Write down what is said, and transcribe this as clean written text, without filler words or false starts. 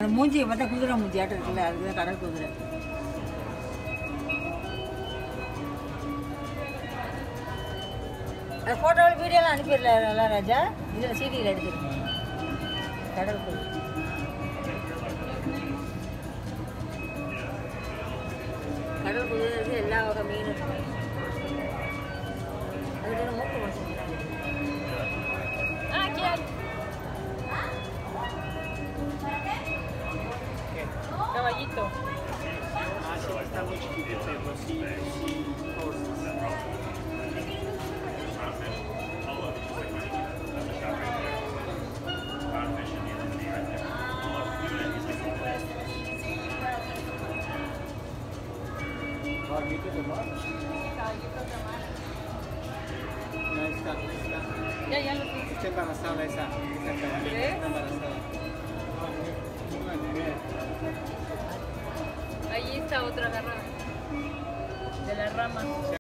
மூஞ்சியை பார்த்தா குதிரை மூஞ்சி ஆட்டம் இருக்குல்ல, அதுதான் கடல் குதிரை. அந்த ஃபோட்டோவில் வீடியோலாம் அனுப்பிடல ராஜா, இதில் சீடியில் எடுத்துருக்கேன். கடல் குதிரை கடல் குதிரை எல்லா வகை மீன் இருக்கு. அது மூக்கு மாசம் caballito. Ah, sí, está muy chiquito, pero sí, cosas. ¿Caballito de mar? Caballito de mar. No, está. Ya lo tengo. Está embarazada esa caballita. ¿Eh? Está embarazada. Allí está otra agarrada de la rama.